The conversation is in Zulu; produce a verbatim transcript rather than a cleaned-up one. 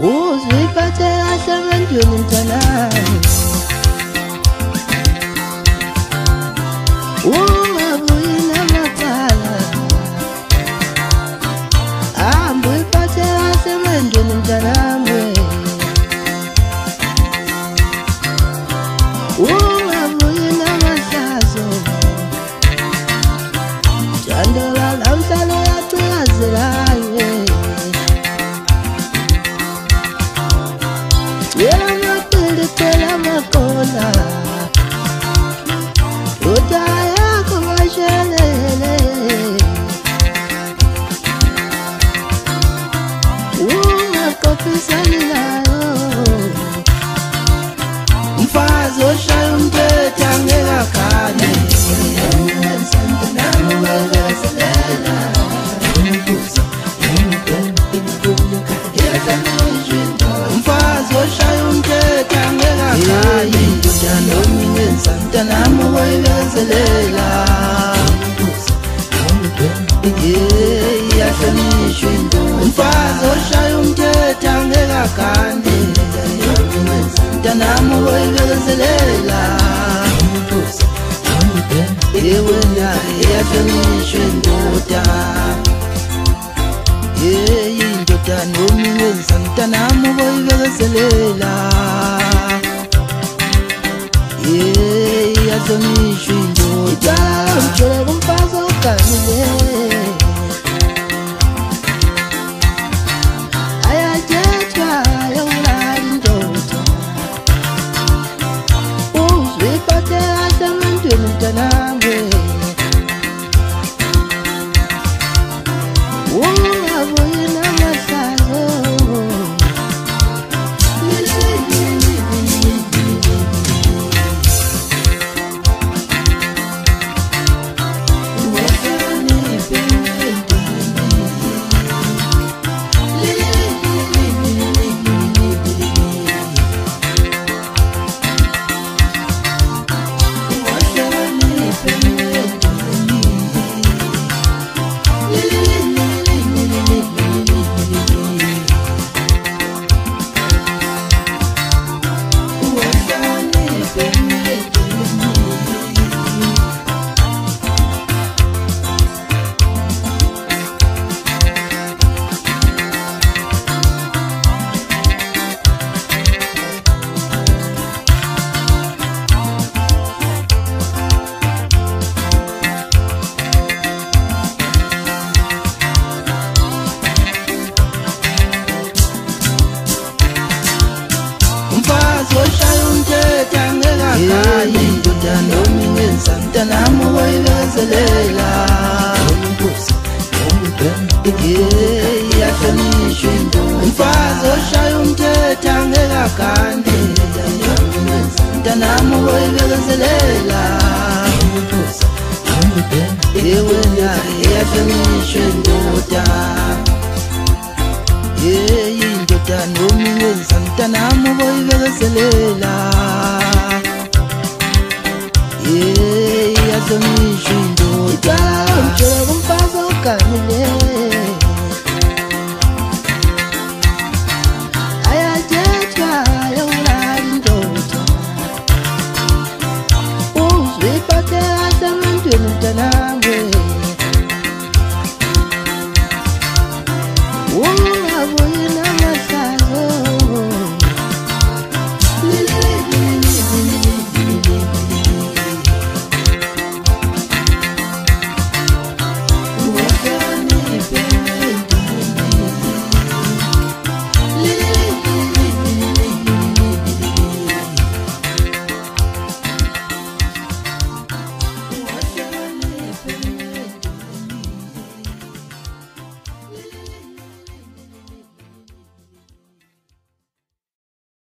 uziphathe kahle emntwini mntanami, ungabuyi namacala, hamba uyiphathe kahle emntwini mntanami, ungabuyi namahlazo, jandola lamhlalo yacazelayo. Yela mapili tela makola, uta yako mashelele, ungakophisani nayo. Mfazi oshaya umthetho angekakhali, mfazi oshaya umthetho angekakhali, mntanami wayibekezelela, iyahlonishwa indoda. Mfazi oshaya umthetho angekakhali, mntanami wayibekezelela, wena iyahlonishwa indoda. Indoda nomngenza mntanami wayibekezelela, iyahlonishwa indoda. Ngitshela kumfazi oganile, ayathethwa yokulala indoda, uziphathe kahle emntwini mntanami, ungabuyi namahlazo. Mfazi oshaya umthetho angekakhali, indoda nomngenza mntanami wayibekezelela, iyahlonishwa indoda. Mfazi oshaya umthetho angekakhali, mntanami wayibekezelela, wena iyahlonishwa indoda. Indoda nomngenza mntanami wayibekezelela, iyahlonishwa.